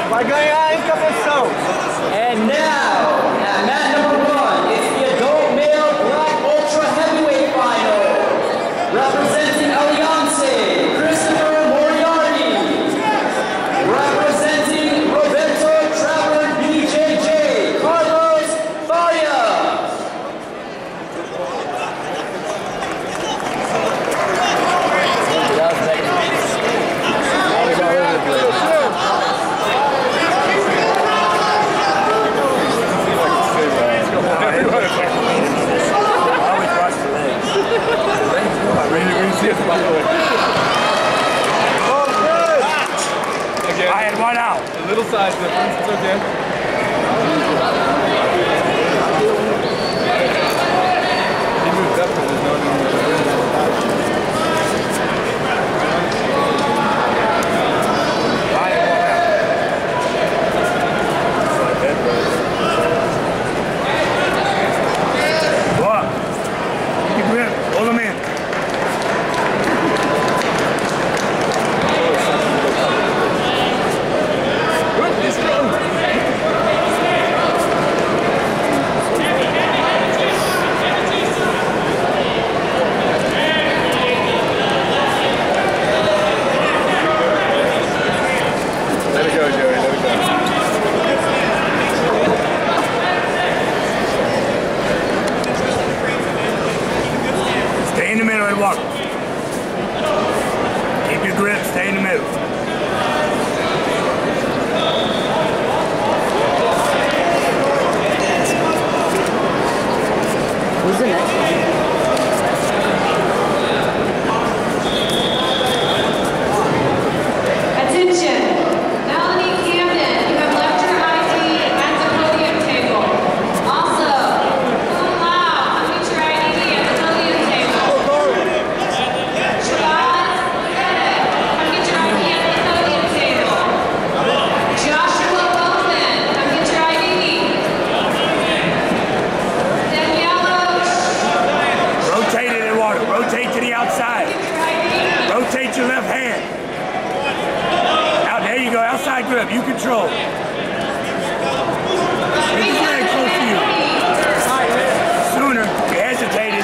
Vai ganhar, hein, cabeção? And now, at mat number 1, it's the adult male black ultra heavyweight final. Representing Alianse, Christopher Moriarty. Representing Roberto Traveler BJJ, Carlos Farias. I had one out. A little size difference, it's okay. He moved up because there's no need. I had one out. What? Keep him in. Hold him in. Stay in the middle and walk. Keep your grip, stay in the middle. Who's the next one? Rotate your left hand. Out there you go, outside grip, you control. Get his leg close to you. Sooner, you hesitated.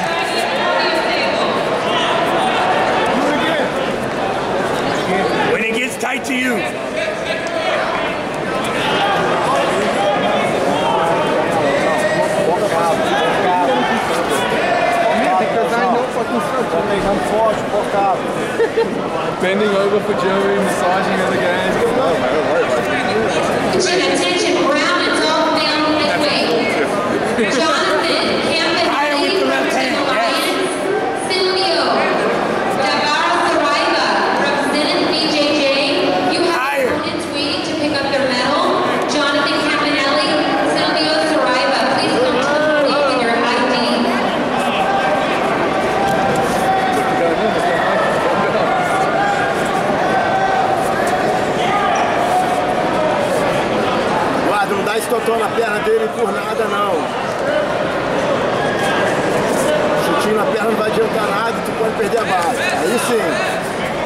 When it gets tight to you. I'm forte, focado. Bending over for Joey, massaging other guys. Attention, Brown is all down midway. Jonathan, Campbell, with the left hand. Alliance, Silvio, Davara Saraiva, representing BJJ. You have opponents waiting to pick up their medal. Jonathan Campanelli, Silvio Saraiva, please come to the plate with your ID. Não dá estotão na perna dele por nada, não. Chutinho na perna não vai adiantar nada e tu pode perder a base. Aí sim.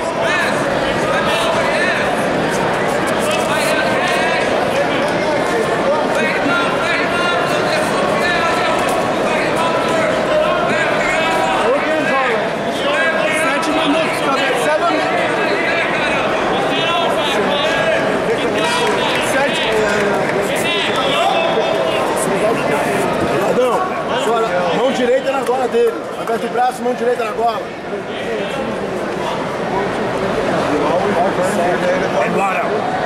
Mão direita na gola dele. Aberto o braço, mão direita na gola. Eduardo.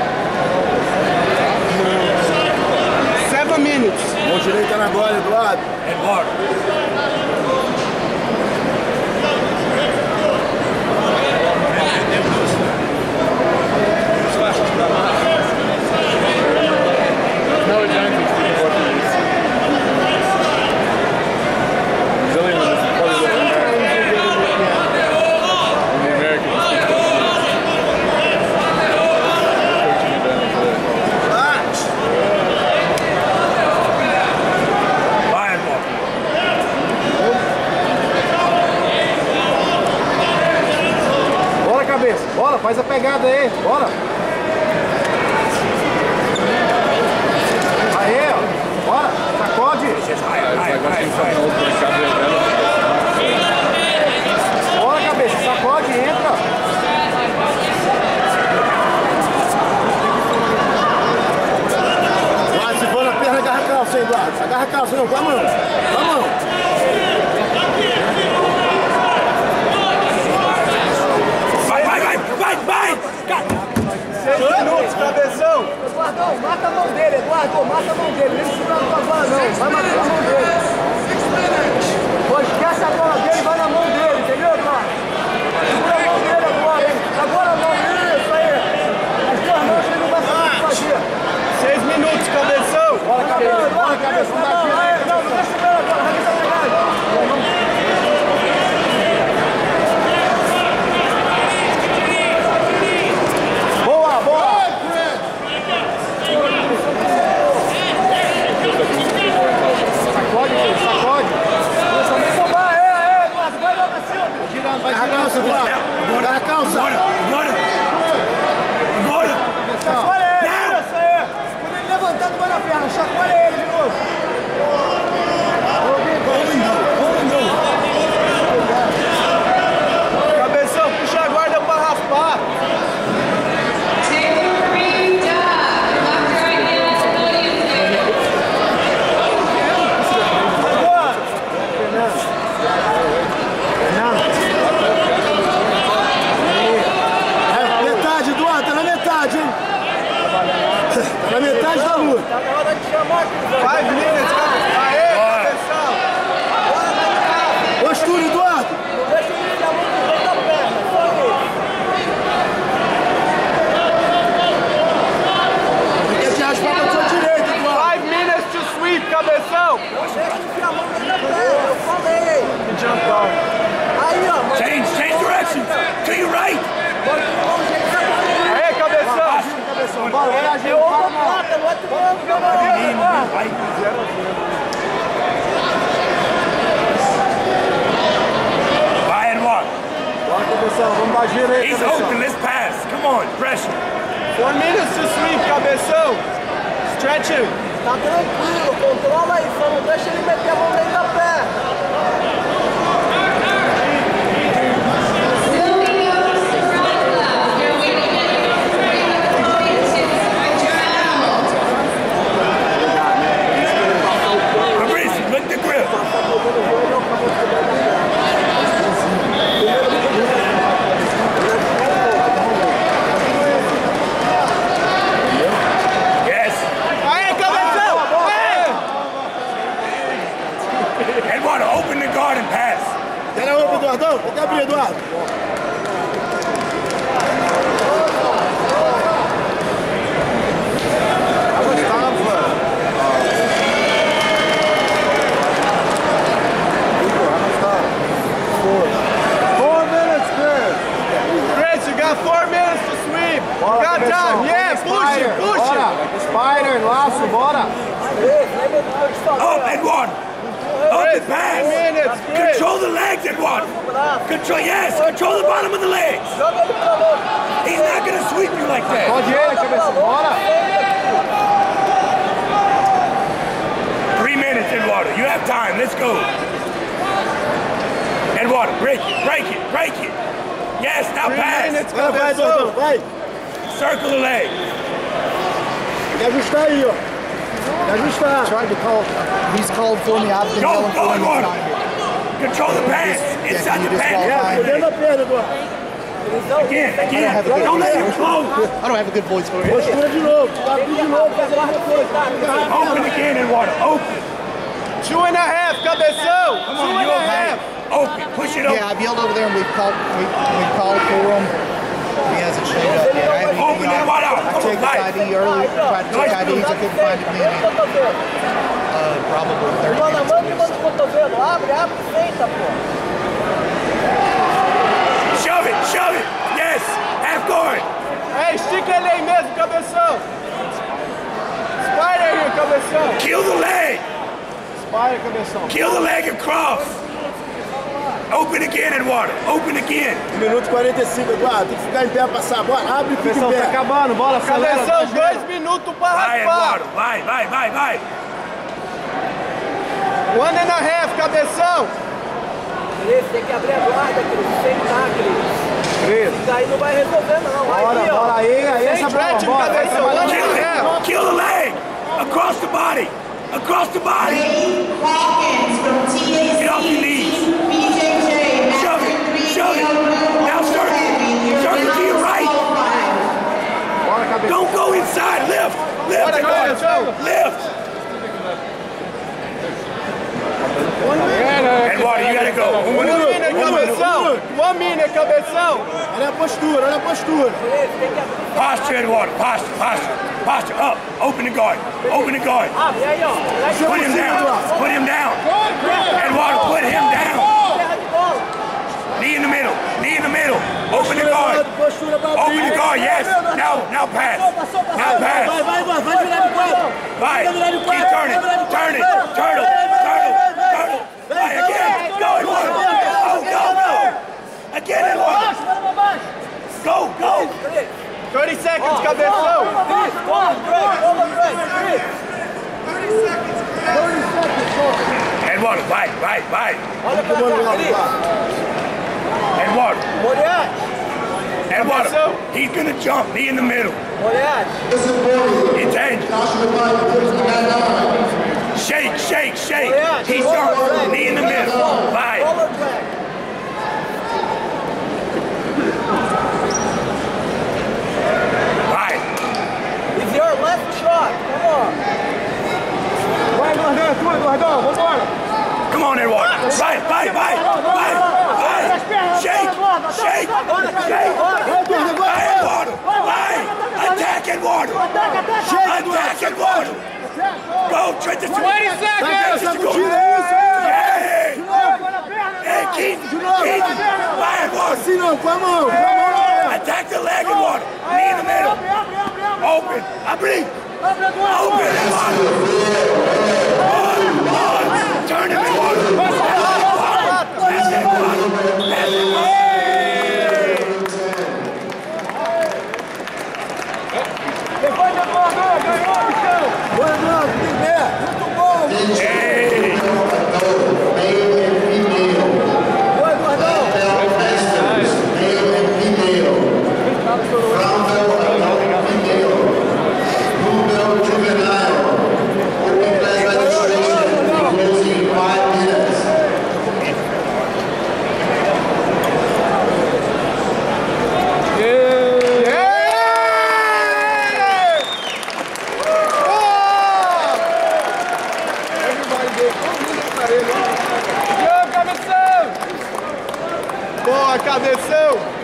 7 minutes. Mão direita na gola, Eduardo. Eduardo. Bola, faz a pegada aí, bora! Agarra a calça, não, com a mão. Com a mão. Vai! 6 minutos, cabeção! Eduardo, mata a mão dele, Eduardo, mata a mão dele. Não segura na tua bola, não. Vai matar a mão dele. Pô, esquece a bola dele, vai na mão dele, entendeu, Eduardo? Segura a mão dele agora, hein? Agora a mão, isso aí. As duas mãos ele não vai fazer. 6 minutos, cabeção! Bora, cabeção, bora, cabeção. Não, não deixa eu agora, vai deixar pegar. Agarra a calça, agarra a calça. Agora! Chacoalha ele, isso aí. Quando ele levantar, tu vai na perna. Chacoalha ele de novo. Cabeção, puxa a guarda pra raspar. Na metade da luta. Tá na hora de chamar aqui. 5 minutos, cara. Aê, cabeção. Bora na cara. Postura, Eduardo. Não deixa ele ficar muito bem da perna. Só Tem que te raspar pra tua direita, Eduardo. 5 minutes to sweep, cabeção. Não deixa ele ficar muito bem da perna. Eu falei. Aí, ó. Change direction! To your right! Aê, cabeção. Bora, É omoplata, não é triângulo, camarada. Vai, Eduardo! Bora, cabeção, vamos dar giro aí, He's cabeção. open, let's pass! Come on, pressure! 4 minutes to sweep, cabeção. Stretch him. Tá tranquilo, controla aí, só não deixa ele meter a mão dentro da perna. Eduardão, tem que abrir, Eduardo. Chris, you got 4 minutes to sweep. Bora, You got cabeção. time. Yeah, push it, push it. Spider, laço, bora. Up, Eduardo! Up and pass! Minutes, Chris. Control the legs, Eduardo! Control the bottom of the legs! He's not gonna sweep you like that! Pode ele, cabeção, bora. 3 minutes, Eduardo. You have time. Let's go. Eduardo, break it. Yes, now 3 pass. minutes, Vai, cabeção. Eduardão, vai. Circle the leg. Tem que ajustar aí, ó. Tem que ajustar. He's called for me. I've been Go, yelling for him. He's Eduardo. not here. Control the pass. Inside the pass. É, dentro da perna, Eduardo. Again. Don't let him close. I don't have a good voice for it. Postura de novo. Abre de novo, fazer mais coisa. Open again, Eduardo. Open. 2.5, cabeção. Come on, you okay? Open. Push it Yeah, open. I've yelled over there and we've called for him. He hasn't showed up yet. I haven't Open even that one out. I Come on, checked his fight. ID earlier, tried to check IDs, I couldn't find him in probably 30 Manda a mão e minutes. manda o cotovelo. Abre e feita, pô. Shove it. Yes. Half guard. É, estica ele aí mesmo, cabeção. Spider aí, cabeção. Kill the leg. Spider, cabeção. Kill the leg across. Open again, Eduardo. Open again. 1 minuto e 45, Eduardo. Tem que ficar em pé, passar a bola. Abre e fica em pé. acabando, bola, cabeção, 2 minutos pra Vai, raspar. Eduardo. Vai. 1.5, cabeção. Cris, tem que abrir a guarda, Cris. Sentar, Cris. Isso daí não vai resolver, não. Aí, ó. Bora aí, essa bola, bora. Cabeção, Kill the leg. Across the body. Across the body. Ray Hawkins from TAC. Get off your knees. BJJ. Shove it. Shove it. Now circle. Circle to your right. Don't go inside. Lift. Lift. Lift. Eduardo, you gotta go. Uma mina, cabeção. Olha a postura, olha a postura. Posture, Eduardo. Posture, posture. Posture. Up. Open the guard. Open the guard. Abre aí, ó. Put him down. Put him down. Eduardo, put him down. Knee in the middle. Knee in the middle. Open the guard. Open the guard, yes. Now pass. Now pass. Vai virar de quatro. Vai. Keep turning. Turn it. Turtle. Turtle. Turtle. Vai again. Go, Eduardo. Go. Again, Eduardo. Go. 30 seconds, cabeção. Eduardo, vai. Olha pra cá, Eduardo. Moriarty. Eduardo, he's gonna jump. Knee in the middle. Moriarty. Entende? Shake. He jumps. Knee in the middle. Vai. Vai. With your left shot. Come on. Vai, Eduardão, vambora. Come on, Eduardo. Vai. Shake. Vai, Eduardo. Vai. Attack, Eduardo. Attack, Eduardo. Go, try to 20 seconds. Hey, Keith. Vai, Eduardo. Assim não, com a mão. Attack the leg, Eduardo. Knee in the middle. Open. Abrir. Open, Eduardo. On. Turn him, Eduardo. Pass it, Eduardo. Depois da bola, ganhou, bichão. Boa, Eduardo, tem pé. Muito bom. Hey. Boa, Eduardão. Boa, cabeção!